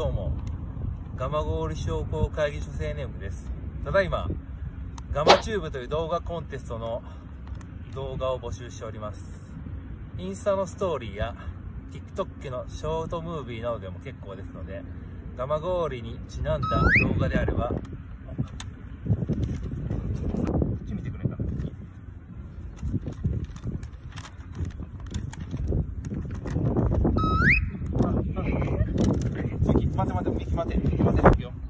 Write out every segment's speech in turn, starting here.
どうも、蒲郡商工会議所青年部です。ただいま、ガマチューブという動画コンテストの動画を募集しております。インスタのストーリーや TikTok のショートムービーなどでも結構ですので、蒲郡にちなんだ動画であれば、こっち見てくれた。待てよ。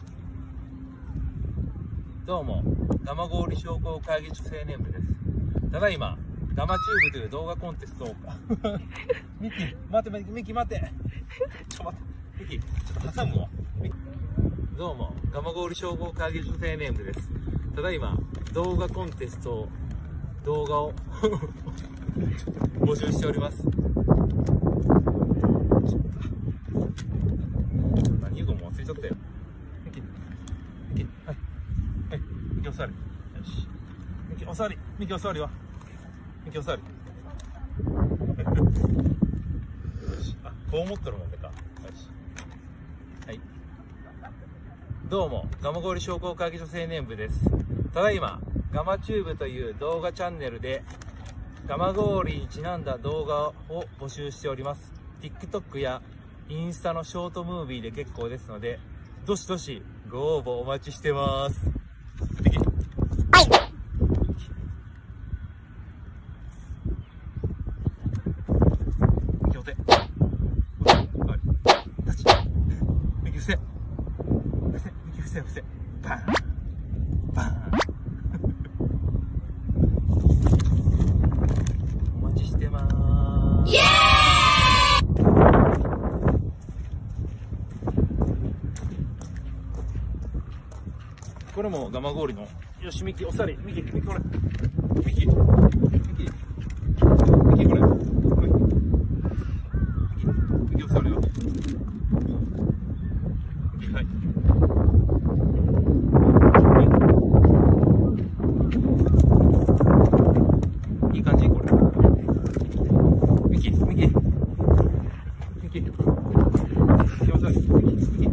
どうも、蒲郡商工会議所青年部です。ただいま、ガマチューブという動画コンテストをミキ、待て。ミキ、ちょっと挟むわ。どうも、蒲郡商工会議所青年部です。ただいま、動画コンテスト動画を募集しております。言うのも忘れちゃったよ。ミキ、はい。ミキお座り。よし。ミキお座りわ。ミキお座り。よし。あ、こう思ってるもんねか。よし。はい。どうも、蒲郡商工会議所青年部です。ただいま、ガマチューブという動画チャンネルで、蒲郡にちなんだ動画を募集しております。TikTok やインスタのショートムービーで結構ですので、どしどしご応募お待ちしてます。はい。伏せ。バン。お待ちしてまーす。イエーイ！これも蒲郡の。よし、ミキ、おさり。ミキ、これ。ミキ、これ。ミキ、おさりよ。ミキ、はい。いい感じこれ。ミキ、おさり。ミキ。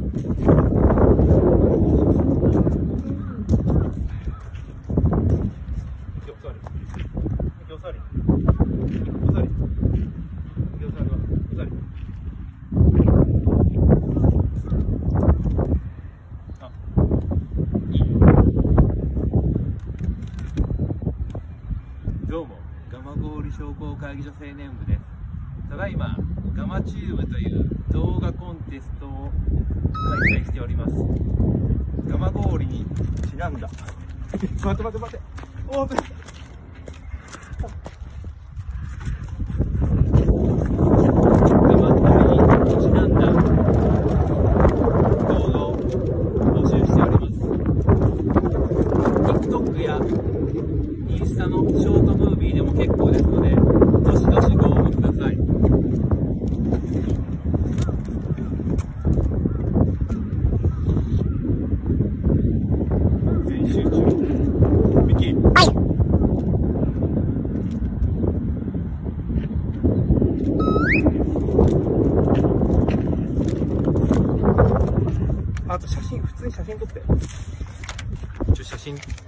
どうも、蒲郡商工会議所青年部です。ただいま、ガマチューブという動画コンテストを開催しております。蒲郡にちなんだ。待て。オープン。インスタのショートムービーでも結構ですので、どしどしご応募ください。全集中。ミキ。はい。あと普通に写真撮って。写真。